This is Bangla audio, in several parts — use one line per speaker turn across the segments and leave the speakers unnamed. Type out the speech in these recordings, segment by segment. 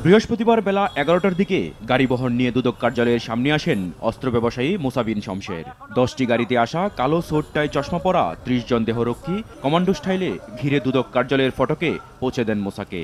বৃহস্পতিবার বেলা ১১টার দিকে গাড়ি বহর নিয়ে দুদক কার্যালয়ের সামনে আসেন অস্ত্র ব্যবসায়ী মুসা বিন শমশের। ১০টি গাড়িতে আসা কালো সোটটায় চশমা পরা ৩০ জন দেহরক্ষী কমান্ডো স্টাইলে ঘিরে দুদক কার্যালয়ের ফটকে পৌঁছে দেন মুসাকে।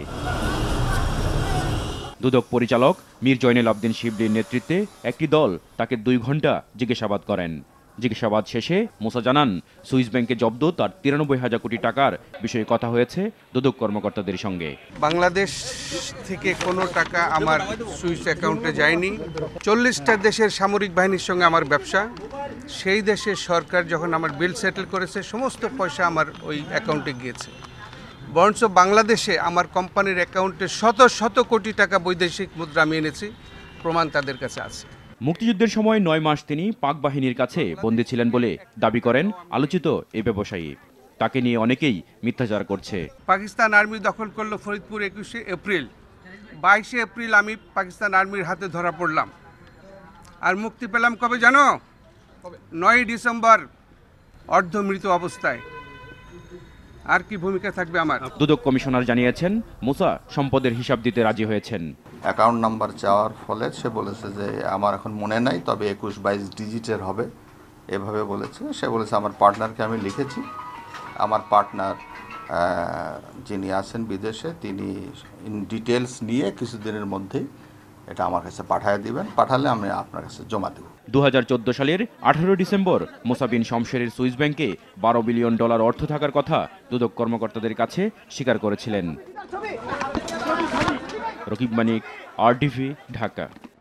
দুদক পরিচালক মীর জয়নুল আবদিন শিবলির নেতৃত্বে একটি দল তাকে ২ ঘণ্টা জিজ্ঞাসাবাদ করেন। জিজ্ঞাসাবাদ শেষে মুসা জানান, সুইস ব্যাংকে জব্দ তার ৯৩,০০০ কোটি টাকার বিষয়ে কথা হয়েছে দুদক কর্মকর্তাদের সঙ্গে।
বাংলাদেশ থেকে কোনো টাকা আমার সুইস অ্যাকাউন্টে যায়নি। ৪০টা দেশের সামরিক বাহিনীর সঙ্গে আমার ব্যবসা। সেই দেশের সরকার যখন আমার বিল সেটেল করেছে, সমস্ত পয়সা আমার ওই অ্যাকাউন্টে গিয়েছে। বরঞ্চ বাংলাদেশে আমার কোম্পানির অ্যাকাউন্টে শত শত কোটি টাকা বৈদেশিক মুদ্রা আমি এনেছি, প্রমাণ তাদের কাছে আছে।
মুক্তিযুদ্ধের সময় ৯ মাস তিনি পাক বাহিনীর কাছে বন্দী ছিলেন বলে দাবি করেন আলোচিত এই ব্যবসায়ী। তাকে নিয়ে অনেকেই মিথ্যাচার করছে।
পাকিস্তান আর্মি দখল করলো ফরিদপুর ২১শে এপ্রিল। ২২শে এপ্রিল আমি পাকিস্তান আর্মির হাতে ধরা পড়লাম। আর মুক্তি পেলাম কবে জানো? ৯ ডিসেম্বর, অর্ধমৃত অবস্থায়। আর কি ভূমিকা থাকবে আমার?
দুদক কমিশনার জানিয়েছেন, মুসা সম্পদের হিসাব দিতে রাজি হয়েছেন।
অ্যাকাউন্ট নাম্বার চাওয়ার ফলে সে বলেছে যে আমার এখন মনে নাই, তবে ২১-২২ ডিজিটের হবে, এভাবে বলেছে। সে বলেছে আমার পার্টনারকে আমি লিখেছি। আমার পার্টনার যিনি আছেন বিদেশে, তিনি ইন ডিটেলস নিয়ে কিছুদিনের মধ্যেই এটা আমার কাছে পাঠিয়ে দিবেন। পাঠালে আমি আপনার কাছে জমা দেব।
২০১৪ সালের ১৮ ডিসেম্বর মুসা বিন শমশেরের সুইস ব্যাংকে $১২ বিলিয়ন অর্থ থাকার কথা দুদক কর্মকর্তাদের কাছে স্বীকার করেছিলেন। রকিব মানিক, RTV, ঢাকা।